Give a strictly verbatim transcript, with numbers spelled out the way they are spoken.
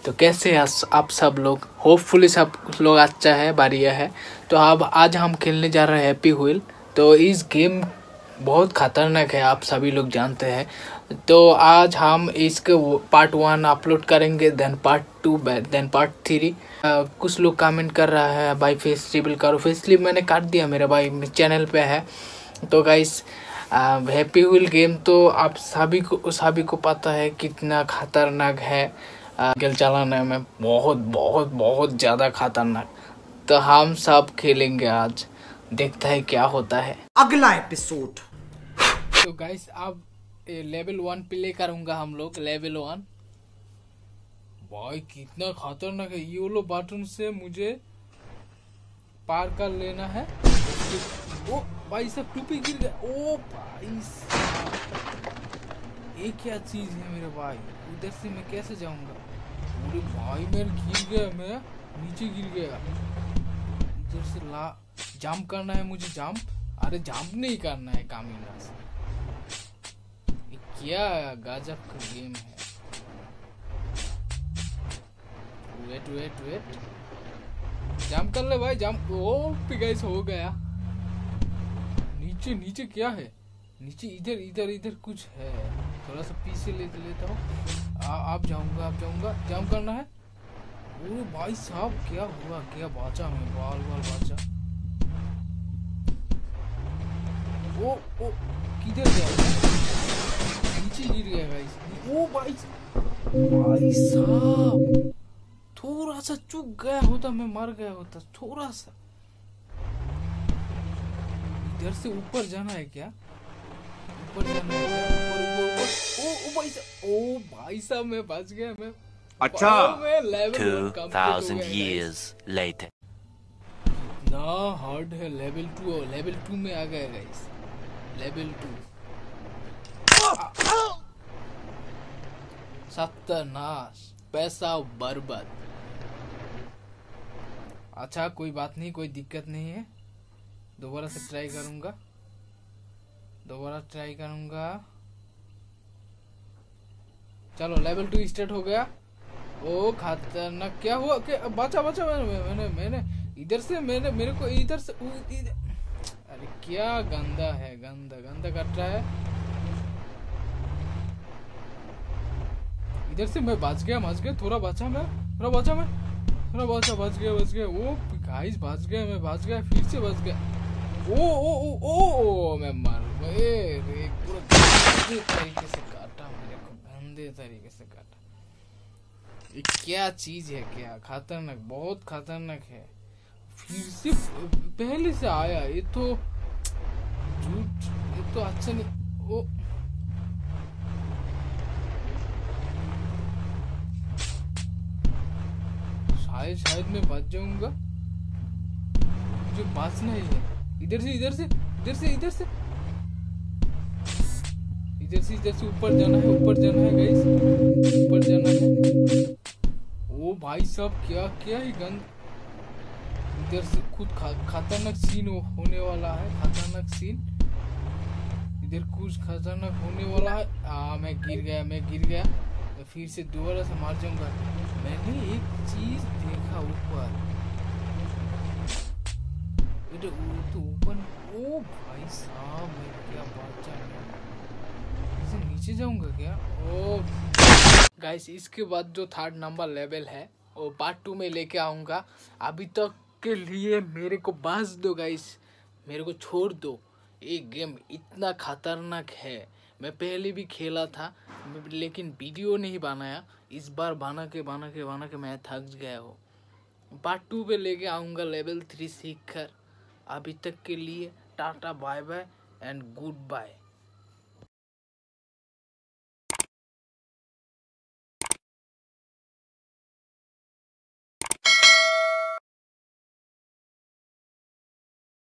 तो कैसे हैं आप सब लोग? होपफुली सब लोग अच्छा है, बढ़िया है। तो अब आज हम खेलने जा रहे हैं हैप्पी व्हील। तो इस गेम बहुत खतरनाक है, आप सभी लोग जानते हैं। तो आज हम इसके पार्ट वन अपलोड करेंगे, then part two, then part three. कुछ लोग कमेंट कर रहा है भाई फेस रिवील करो, फेस रिवील मैंने काट दिया, मेरा भाई चैनल पे है। तो गाइस हैप्पी व्हील गेम तो आप सभी को सभी को पता है कितना खतरनाक है। गेल चलाने में बहुत बहुत बहुत ज़्यादा खतरनाक। तो हम सब खेलेंगे आज, देखता है क्या होता है अगला एपिसोड। तो गाइस अब लेवल वन प्ले करूंगा हम लोग, लेवल वन। भाई कितना खतरनाक है, ये लो बटन से मुझे पार कर लेना है। ओ भाई सब टूपी गिर गया। ओ भाई ये क्या चीज है मेरे भाई, उधर से मैं कैसे जाऊंगा? अरे भाई मैं गिर गया, मैं नीचे गिर गया। इधर से ला जंप करना है मुझे, जंप। अरे जंप नहीं करना है कामीना से। ये क्या गजब का गेम है। वेट वेट वेट, जंप कर ले भाई, जंप। ओ गाइस हो गया। नीचे नीचे क्या है? नीचे इधर इधर इधर कुछ है, थोड़ा सा पीछे ले लेता हूँ। आप जाऊंगा आप जाऊंगा जंप करना है। ओ भाई साहब क्या हुआ, क्या बाचा मैं, बाल बाल बाचा। ओ ओ किधर गया? नीचे गिर गया गाइस। ओ भाई भाई साहब, थोड़ा सा चूक गया होता, मैं मर गया होता थोड़ा सा। इधर से ऊपर जाना है क्या? ऊपर जाना है क्या? ऊपर ऊपर ऊपर। ओ ओ भाई साहब, ओ भाई साहब मैं बच गया। मैं अच्छा two thousand years later. ना हार्ड है लेवल टू, लेवल टू में आ गया गाइस, लेवल टू। सत्यानाश, पैसा बर्बाद। अच्छा कोई बात नहीं, कोई दिक्कत नहीं है। दोबारा से ट्राई करूंगा, दोबारा ट्राई करूंगा। चलो लेवल टू स्टार्ट हो गया। ओ खतरनाक, क्या हुआ? क्या बचा बचा मैंने मैंने मैंने इधर से, मैंने मेरे को इधर से इधर। अरे क्या गंदा है, गंदा गंदा कट रहा है। इधर से मैं बच गया, बच गया, थोड़ा बचा मैं, थोड़ा बचा मैं, थोड़ा बचा, बच गया बच गया। ओ गाइस बच गया, मैं बच गया, फिर से बच गया। ओ ओ ओ ओ, ओ मैं मर गया। पूरा गंदे तरीके से काटा मेरे को, गंदे तरीके से काटा। ये क्या चीज है, क्या खतरनाक, बहुत खतरनाक है। फिर से पहले से आया, ये तो झूठ, ये तो अच्छा नहीं। ओ शायद शायद मैं बच जाऊंगा, मुझे बचना ही है। इधर से इधर से इधर से इधर से इधर से इधर से ऊपर जाना है, ऊपर जाना है गाइस, ऊपर जाना है। ओ भाई साहब क्या क्या ही गंद। इधर से खुद खतरनाक सीन होने वाला है, खतरनाक सीन। इधर कुछ खतरनाक होने वाला है। हाँ मैं गिर गया, मैं गिर गया। मैं फिर से दोबारा से मार जाऊंगा। मैंने एक चीज देखा ऊपर, तो ऊपर। ओ भाई साहब मैं क्या बात है, इसे नीचे जाऊंगा क्या? ओ गाइस इसके बाद जो थर्ड नंबर लेवल है वो पार्ट टू में लेके आऊंगा। अभी तक के लिए मेरे को बस दो गाइस, मेरे को छोड़ दो। ये गेम इतना खतरनाक है, मैं पहले भी खेला था लेकिन वीडियो नहीं बनाया। इस बार बना के बना के बना के मैं थक गया हूँ। पार्ट टू पे लेके आऊँगा लेवल थ्री सीख कर। अभी तक के लिए tata bye bye and good bye.